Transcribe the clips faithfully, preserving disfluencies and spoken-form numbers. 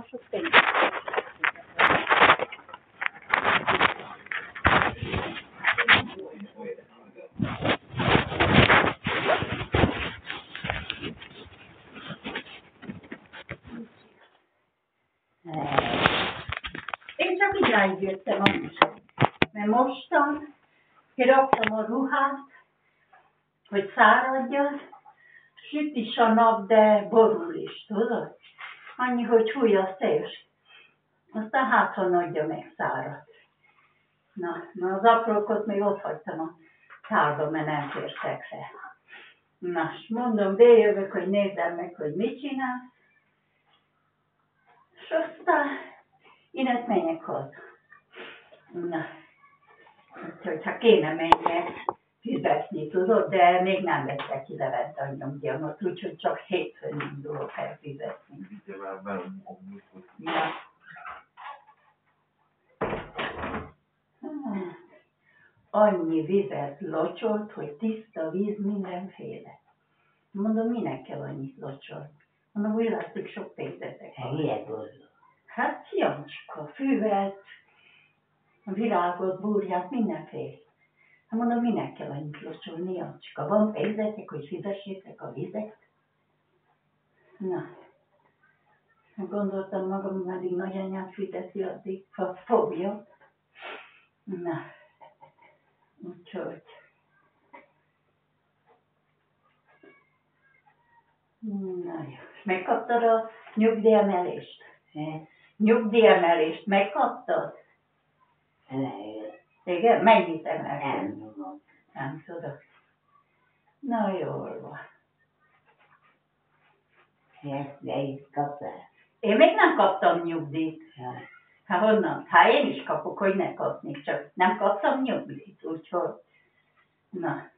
sok pénzt. Én csak idáig jöttem amúgy, mert mostan kiraktam a ruhát, hogy száradjon, süt is a nap, de borul is, tudod? Annyi, hogy fúj a szél. Aztán hát, ha nagyja meg szárad. Na, na az aprókot még ott hagytam a tárba, mert nem fértek fel. Na, mondom, bejövök, hogy nézzem meg, hogy mit csinál. És aztán én ezt menjek haza. Na, úgyhogy ha kéne menjek fizetni, tudod, de még nem vettek ki levett a nyomdíjamat, úgyhogy csak hétfőn indulok el fizetni. Ja. Hmm. Annyi vizet locsolt, hogy tiszta víz mindenféle. Mondom, minek kell annyit locsolni? Mondom, úgy látszik, sok pénzetek van. Hát Jancska, füvet, virágot, burját, mindenféle. Hát mondom, minek kell annyit locsolni, Jancska? Van pénzetek, hogy fizessétek a vizet? Na, gondoltam magam, meddig nagyanyám fizeti, addig fogja. Na, úgyhogy. Na jó. Megkaptad a nyugdíjemelést? Nyugdíjemelést megkaptad? Igen? Mennyit emelkedsz? Nem tudom. Nem tudod. Na jól van. Ezt de itt kaptál? Én még nem kaptam nyugdíjt. Hát honnan? Hát én is kapok, hogy ne kapni, csak nem kaptam nyugdíjt, úgyhogy. Na.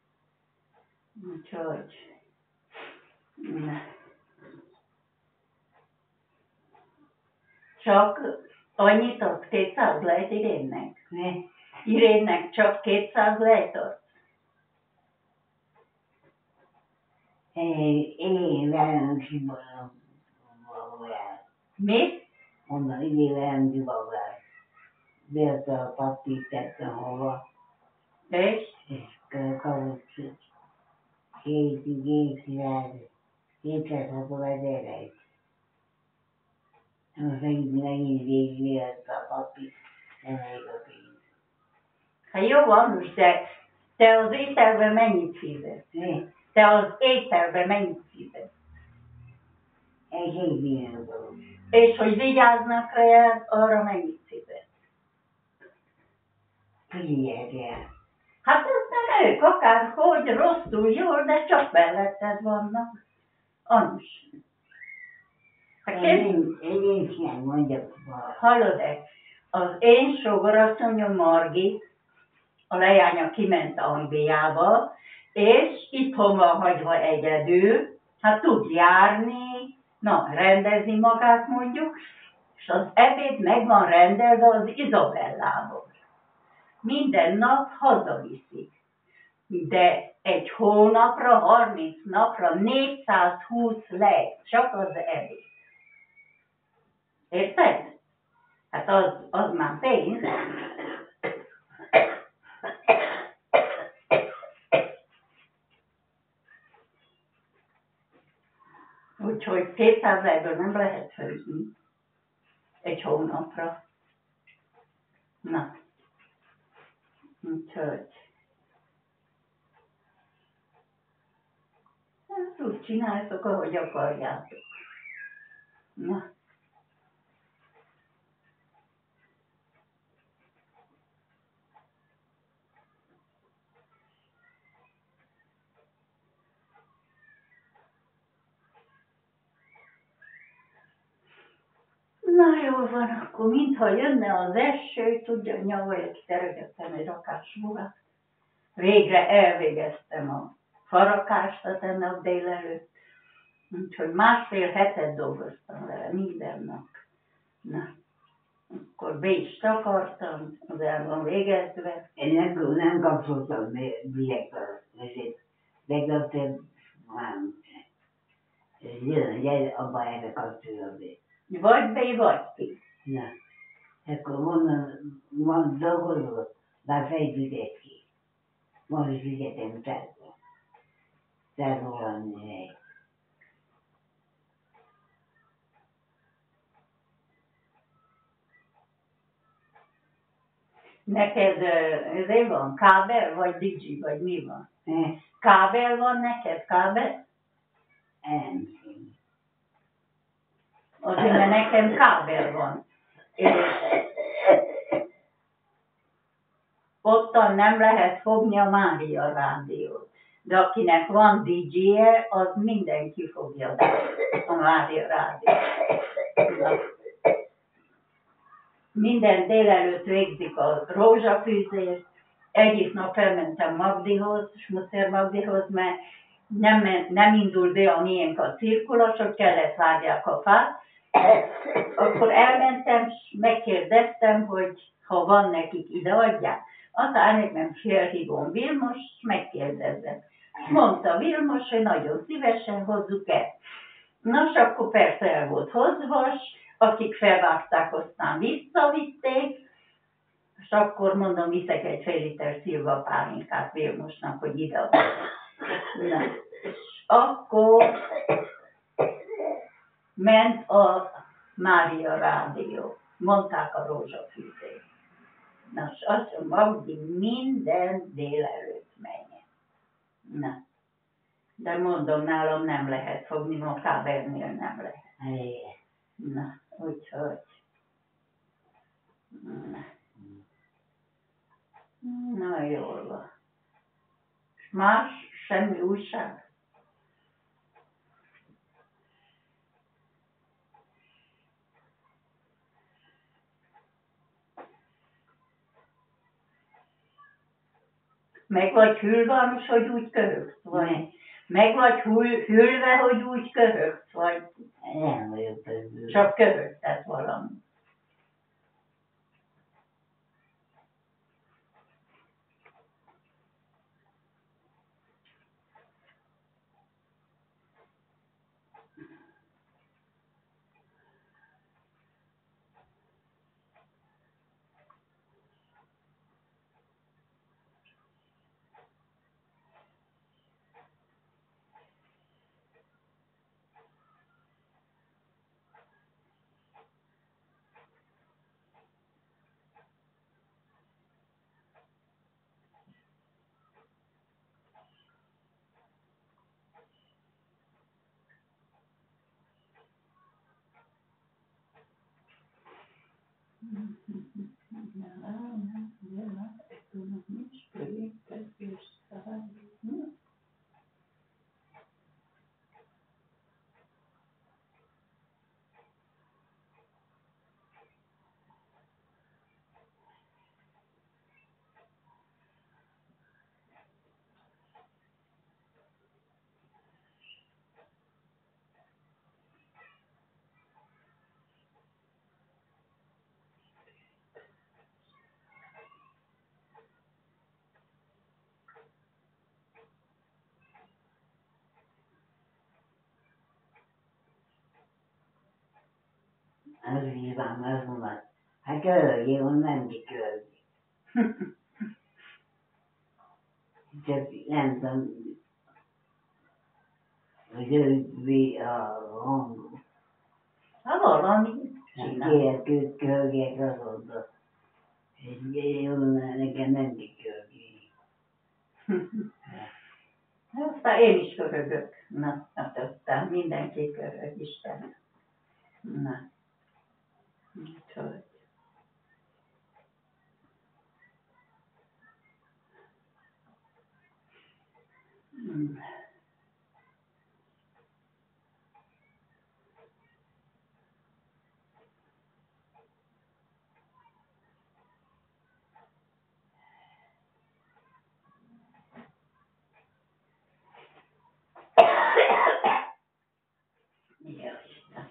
Úgyhogy. Na. Csak annyit adsz, kétszáz lehet Irénnek? Ne? Irénnek csak kétszáz lehet adsz? Én, én velem kibalom. Mi? Onnan idén velem kibalom. Bért a papírt tettem hova. És? És kapott két kétszáz, kétszázhatvan ezeret. Most megint megint végig a papírt, nem elég a pénz. Hát jó van, most de te az ételben mennyit fizetsz? Ne? Te az ételben mennyit fizetsz? Egy hét millió. És hogy vigyáznak rád, arra mennyit fizetsz? Figyelj, Hát aztán ők akárhogy rosszul, jól, de csak melletted vannak. Anus. Hát én, én nincs ilyen, mondjak. Hallod-e? Az én sógorasszonyom Margit, a leánya kiment Angliába, és itthon van hagyva egyedül, hát tud járni, na, rendezni magát mondjuk, és az ebéd meg van rendelve az Izabellából. Minden nap hazaviszik. De egy hónapra, harminc napra négyszázhúsz lej, csak az ebéd. Érted? Hát az, az már pénz. Úgyhogy kétszáz ebből nem lehet főzni. Egy hónapra. Na. Úgyhogy. Hát úgy csináltok, ahogy akarjátok. Na. Na jó van, akkor mintha jönne az eső, tudja, nyavaja, kiteregettem egy rakás ruhát. Végre elvégeztem a farakást a tegnap délelőtt. Úgyhogy másfél hetet dolgoztam vele minden nap. Na, akkor be is takartam, az el van végezve. Én nem, nem kapcsoltam bilyektől, ezért megkaptam, nem. Jön, gyere, abba erre kapcsolom be. Vagy be, vagy ki. Na, akkor honnan van dolgozó, már fejtüket ki. Most fizetem százba. Százba van hely. Neked ez van? Kábel vagy Digi, vagy mi van? Eh, Kábel van neked? Kábel? nem. Azért, mert nekem kábel van. És ottan nem lehet fogni a Mária rádiót. De akinek van dé jé-je, az mindenki fogja a Mária rádiót. Na. Minden délelőtt végzik a rózsafűzést. Egyik nap elmentem Magdihoz, Smuszer Magdihoz, mert nem, ment, nem indult be a miénk a cirkulas, hogy kellett vágják a fát. Akkor elmentem, és megkérdeztem, hogy ha van nekik, ide adják. Aztán még nem felhívom Vilmos, megkérdezem. Mondta Vilmos, hogy nagyon szívesen hozzuk el. Nos, akkor persze el volt hozva, akik felvágták, aztán visszavitték, és akkor mondom, viszek egy fél liter szilva pálinkát Vilmosnak, hogy ide adom. Na, és akkor ment a Mária rádió. Mondták a rózsafűzést. Na, és azt mondom, Magdi minden délelőtt menjen. Na, de mondom, nálam nem lehet fogni, a kábelnél nem lehet. Helye. Na, úgyhogy. Na, na jól van. Más semmi újság? Meg vagy hűlve, hogy úgy köhögsz, vagy? Meg vagy hűl, hűlve, hogy úgy köhögsz, vagy? Nem vagyok közül. Csak köhögtett valami. Az hívám, azt mondom, hát köhögjél, onnan kikölgi. Csak nem tudom, hogy ő mi a hang. Ha valami csinál. Kér, köt, köhögjek azonnal. És onnan nekem nem kikölgi. Aztán én is köhögök. Na, hát aztán mindenki köhög, Isten. Na, úgyhogy. Mm. Ja, Isten.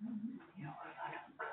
Jól van akkor.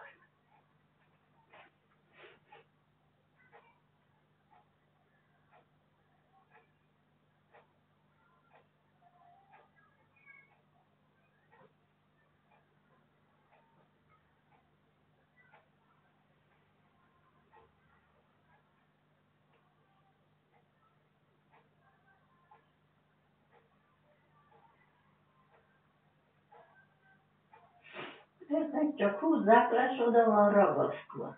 Ezek csak húzzák le, és oda van ragasztva.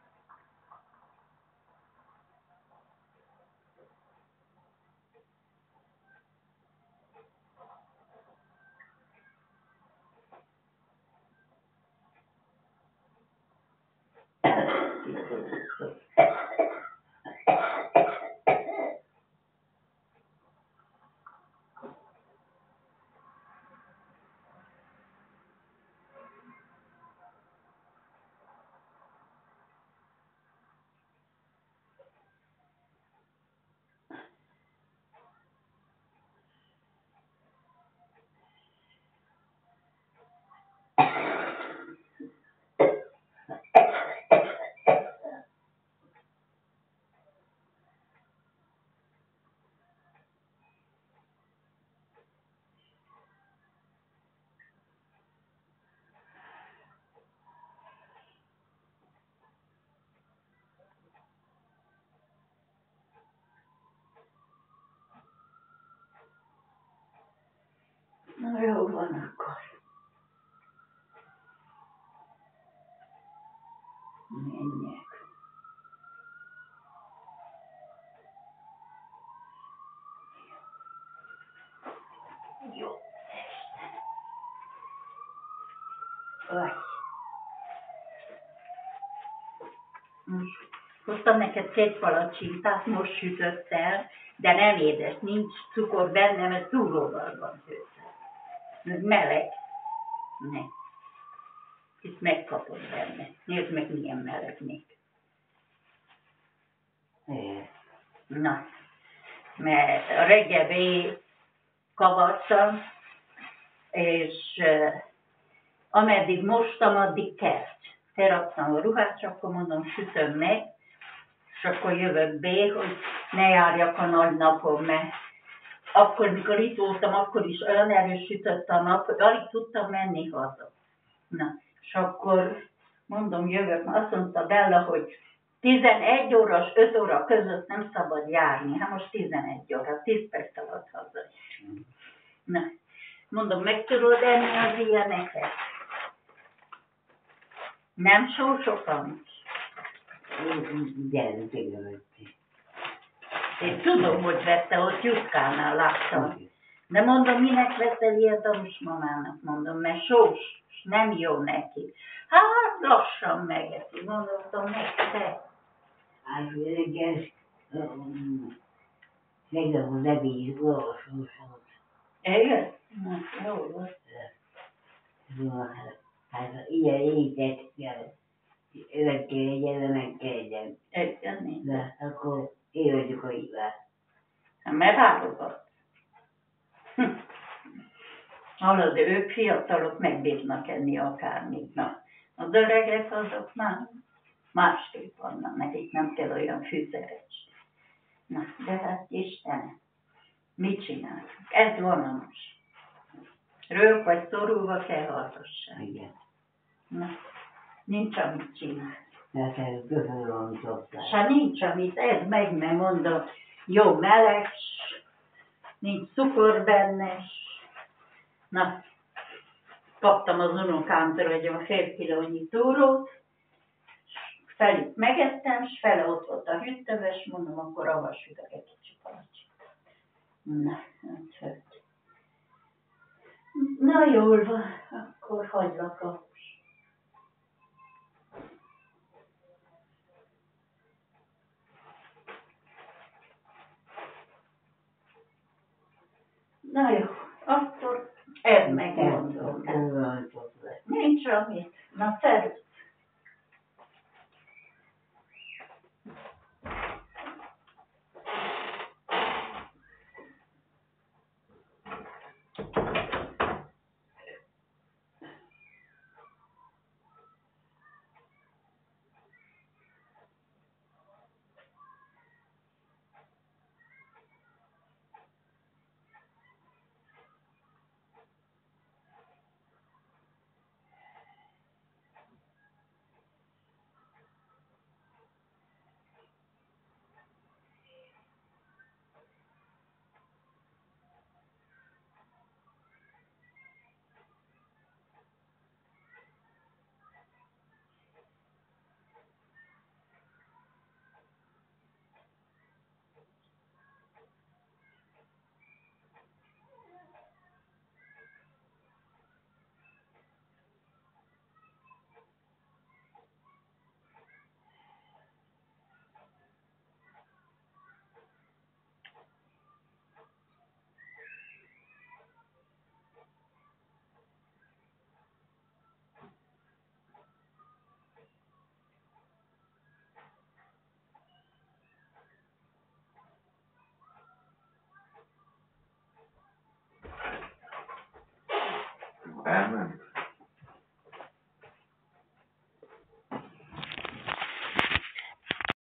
Na jó van akkor. Menjek. Jó. Aj. Most hoztam neked két palacsintát, most sütött el, de nem édes, nincs cukor benne, mert túróval van főzve. Ez meleg. Ne. Itt megkapod benne. Nézd meg, milyen meleg még. Na, mert a reggel kavartam, és uh, ameddig mostam, addig kert. Teraktam a ruhát, csak akkor mondom, sütöm meg, és akkor jövök bé, hogy ne járjak a nagy napon, mert akkor, mikor itt voltam, akkor is olyan erős sütött a nap, hogy alig tudtam menni haza. Na, és akkor mondom, jövök, azt mondta Bella, hogy tizenegy óra és öt óra között nem szabad járni. Hát most tizenegy óra, tíz perc alatt haza. Na, mondom, meg tudod enni az ilyeneket? Nem sósokan? Igen, igen. Én tudom, hogy vette, ott Jutkánál láttam. De mondom, minek veszel ilyet a mamának, mondom, mert sós, nem jó neki. Hát lassan megeszi, mondottam nektek. Hát reggel, reggel a levés olvasósat. Igen? Na, jó volt. Hát ilyen étet kell, meg kell egyen, meg kell egyen. Egyen, de akkor én vagyok a hibás. Hát mert válogat. Hm. Hallod, ők fiatalok megbírnak enni akármit. Na, az öregek azok már másképp vannak, nekik nem kell olyan fűszeres. Na, de hát Istenem, mit csinálunk? Ez van most. Rők vagy szorulva kell hallgassák. Igen. Na, nincs amit csinálni. Tehát ez köszönöm, amit adtál. Hát nincs amit, ez meg, mert mondom, jó meleg, nincs cukor benne. Na, kaptam az unokámtól egy olyan fél kilónyi túrót, felük megettem, és fele ott volt a hűttöves, mondom, akkor avval sütök egy kicsi palacsit. Na, hát hogy. Na jól van, akkor hagylak a... Na jó, akkor edd meg, mondom. Nincs amit. Na, szervusz.